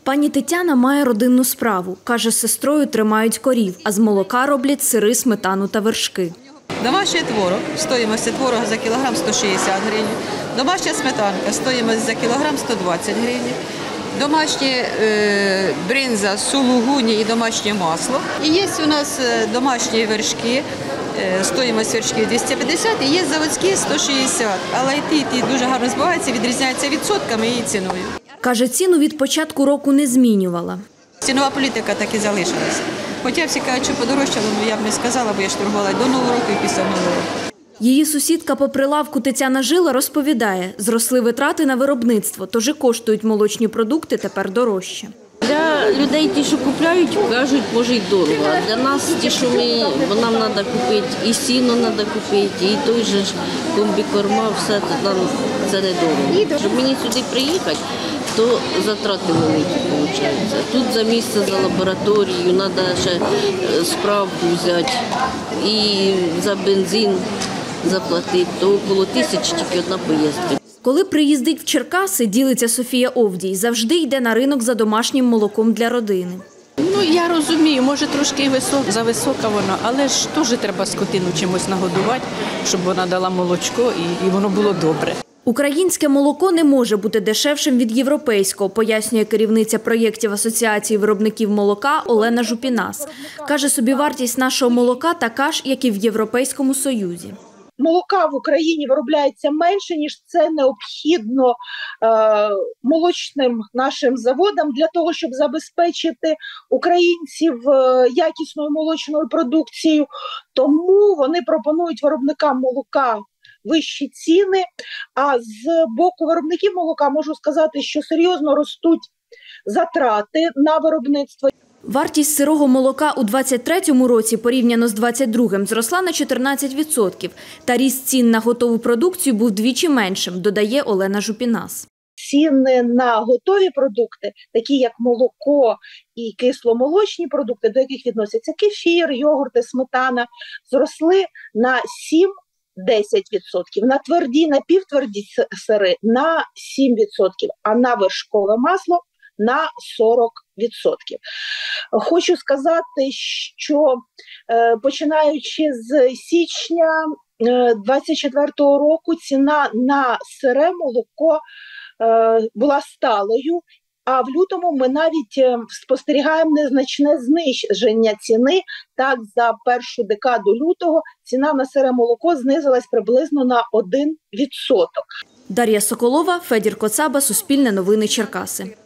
Пані Тетяна має родинну справу. Каже, з сестрою тримають корів, а з молока роблять сири, сметану та вершки. Домашній творог, стоїмость творога за кілограм 160 гривень. Домашня сметанка, стоїмость за кілограм 120 гривень. Домашня бринза, сулугуні і домашнє масло. І є у нас домашні вершки, стоїмость вершків 250 і є заводські 160. Але і ті дуже гарно збиваються, відрізняються відсотками і ціною. Каже, ціну від початку року не змінювала. Цінова політика так і залишилася. Хоча всі кажуть, що подорожчало, але я б не сказала, бо я ж торгувала до Нового року і після Нового року. Її сусідка по прилавку Тетяна Жила розповідає, зросли витрати на виробництво, тож і коштують молочні продукти тепер дорожче. Для людей, ті, що купляють, кажуть, може й дорого. А для нас, ті, що бо нам треба купити, і сіно треба купити, і той же ж комбікорма, все нам це недорого. Щоб мені сюди приїхати, то затрати великі виходить. Тут за місце, за лабораторію, треба ще справку взяти і за бензин заплатити, то около 1000 тільки одна поїздка. Коли приїздить в Черкаси, ділиться Софія Овдій, завжди йде на ринок за домашнім молоком для родини. Я розумію, може трошки зависока вона, але ж теж треба скотину чимось нагодувати, щоб вона дала молочко і воно було добре. Українське молоко не може бути дешевшим від європейського, пояснює керівниця проєктів Асоціації виробників молока Олена Жупінас. Каже, собівартість нашого молока така ж, як і в Європейському Союзі. Молока в Україні виробляється менше, ніж це необхідно молочним нашим заводам для того, щоб забезпечити українців якісною молочною продукцією. Тому вони пропонують виробникам молока вищі ціни, а з боку виробників молока можу сказати, що серйозно ростуть затрати на виробництво. Вартість сирого молока у 2023 році порівняно з 2022 зросла на 14%. Та ріст цін на готову продукцію був вдвічі меншим, додає Олена Жупінас. Ціни на готові продукти, такі як молоко і кисломолочні продукти, до яких відносяться кефір, йогурти, сметана, зросли на 7–10%, на тверді, напівтверді сири на 7%, а на вершкове масло на 40%. Хочу сказати, що починаючи з січня 2024 року ціна на сире молоко була сталою, а в лютому ми навіть спостерігаємо незначне зниження ціни. Так, за першу декаду лютого ціна на сире молоко знизилась приблизно на 1%. Дар'я Соколова, Федір Коцаба, Суспільне новини, Черкаси.